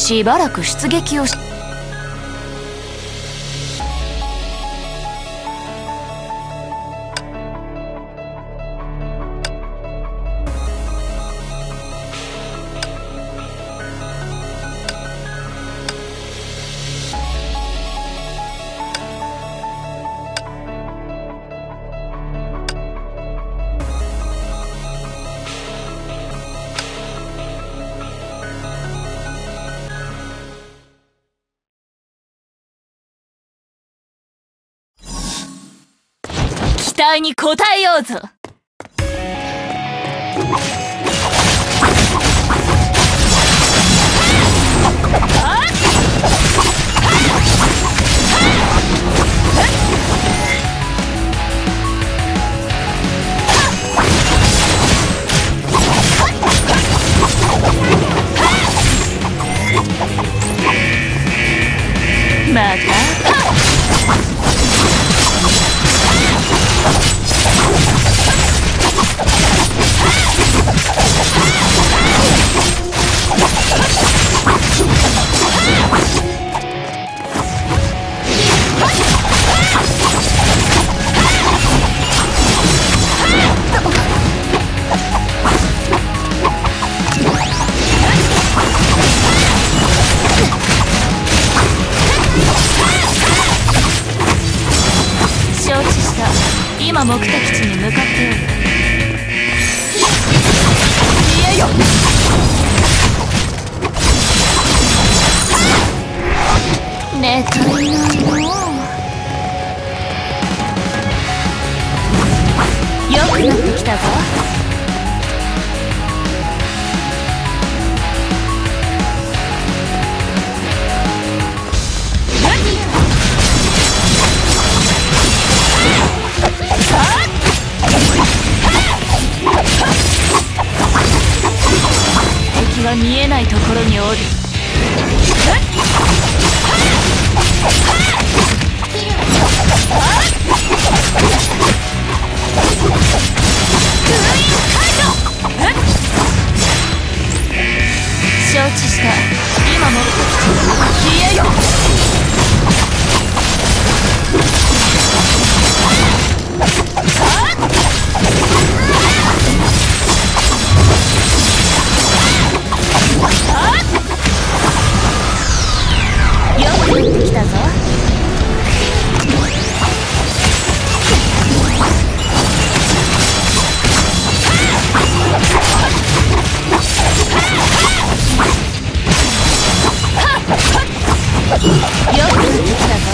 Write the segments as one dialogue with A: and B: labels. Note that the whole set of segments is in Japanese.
A: しばらく出撃をし。期待に応えようぞ。また今目的地に向かっておる。消えよ。寝たいなもう。よくなってきたぞ。敵は見えないところにおる。承知した。今目的地に消えよ。よくなってきたぞ。よくなってきたぞ。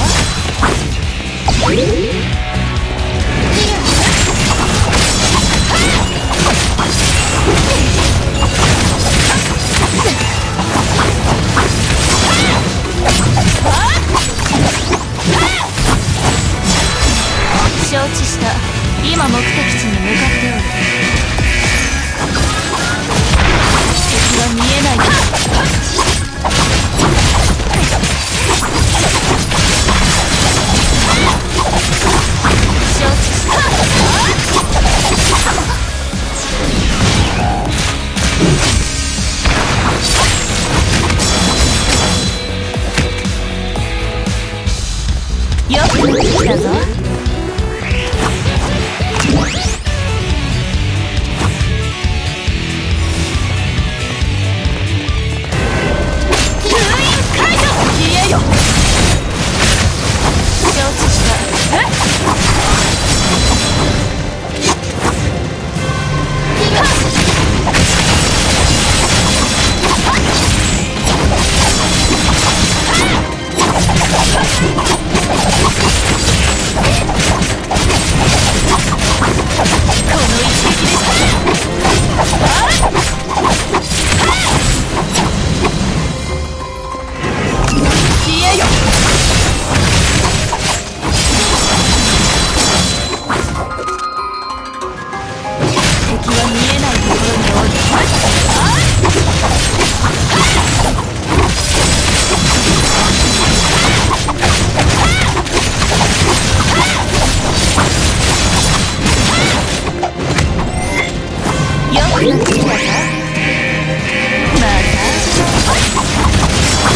A: 承知した。今目的地に向かっておる。敵は見えない。承知した。よくなってきたぞ。よくなってきたか。また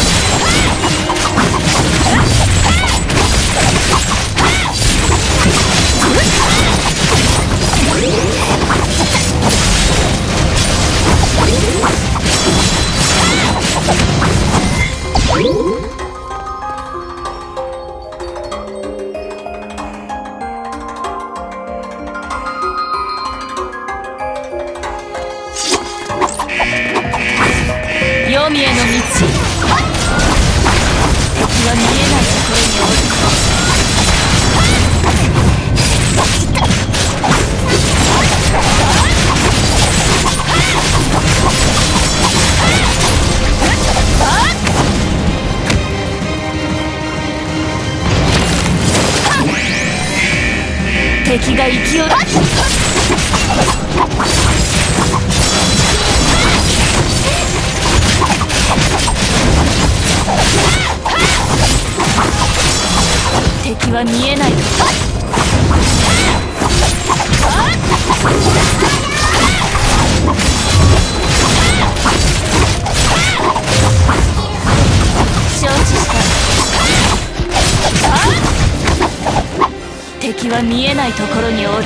A: 黄泉への道。敵は見えないところにおる。敵が勢い。敵は見えない。承知した。敵は見えないところにおる。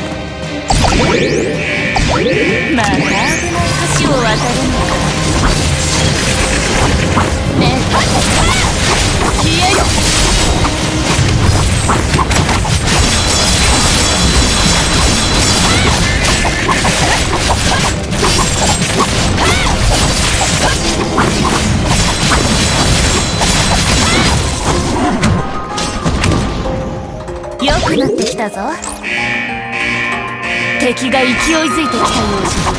A: また危ない橋を渡るのか。ねえ、消えよ。良くなってきたぞ。敵が勢いづいてきたようじゃ。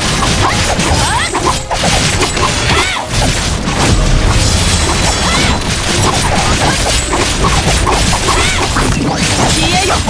A: 消えよ。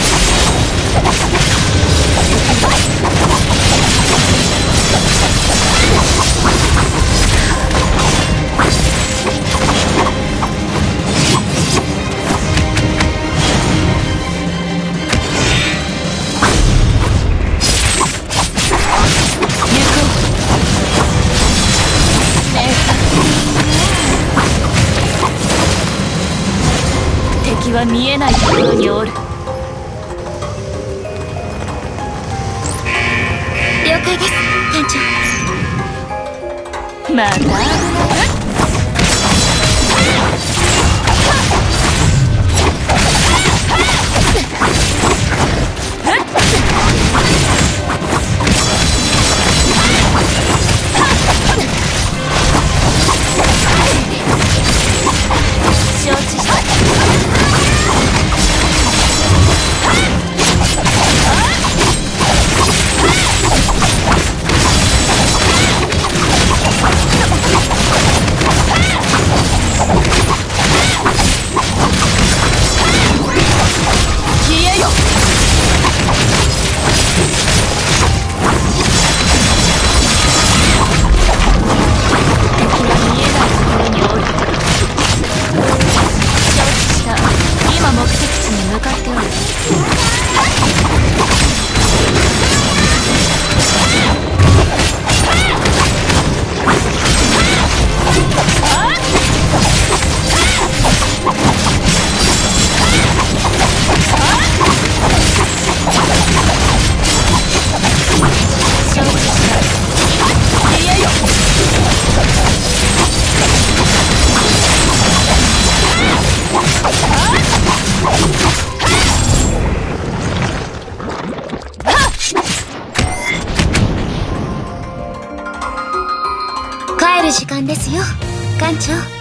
A: 敵は見えないところにおる。
B: 了解です、艦長。
A: また危ない。承知した。
B: 帰る時間ですよ、艦長。